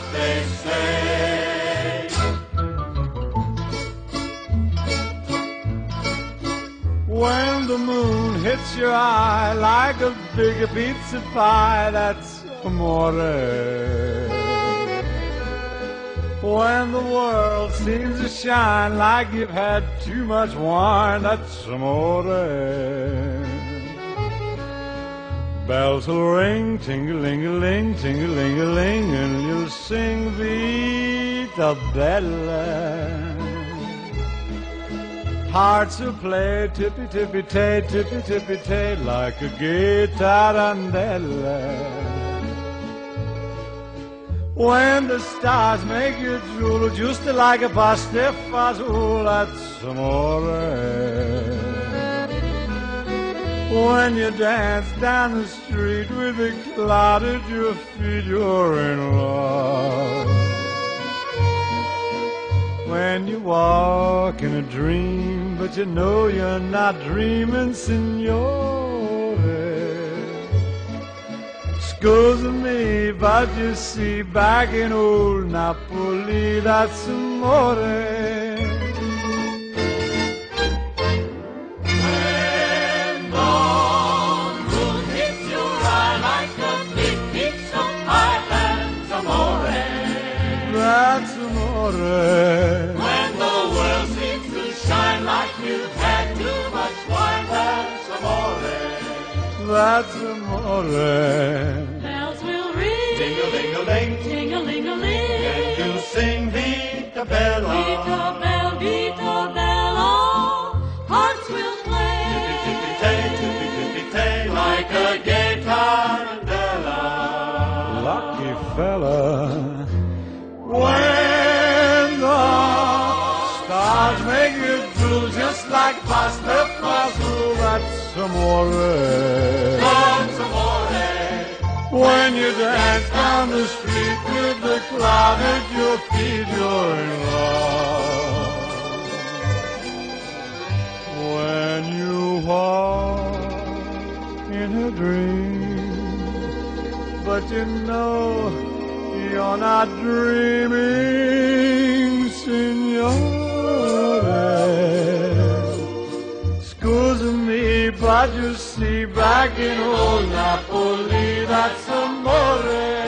what they say. When the moon hits your eye like a big pizza pie, that's amore. When the world seems to shine like you've had too much wine, that's amore. Bells will ring, ting-a-ling-a-ling, ting-a-ling-a-ling, and you'll sing Vita Bella. Hearts will play tippy-tippy-tay, tippy-tippy-tay, like a gay tarantella. When the stars make you drool, just like a pasta fazool, that's amore. When you dance down the street with a cloud at your feet, you're in love. When you walk in a dream, but you know you're not dreaming, signore. Scusa me, but you see, back in old Napoli, that's amore. When the moon hits your eye like a big pizza pie, that's amore. That's amore. When the world seems to shine like you've had too much wine, that's amore. That's amore. Bells will ring, Ting-a-ling-a-ling, ting-a-ling-a-ling, and you'll sing Vita Bella. Vita Bella, Vita Bella. Hearts will play, Tippy-tippy-tay, tippy-tippy-tay, like a gay tarantella. Lucky fella. When the stars make you drool, just like pasta fazool, that's amore. That's amore. When you dance down the street with the cloud at your feet, you're in love. When you walk in a dream, but you know you're not dreaming, signore. Scusa me, but you see, back in old Napoli, that's amore.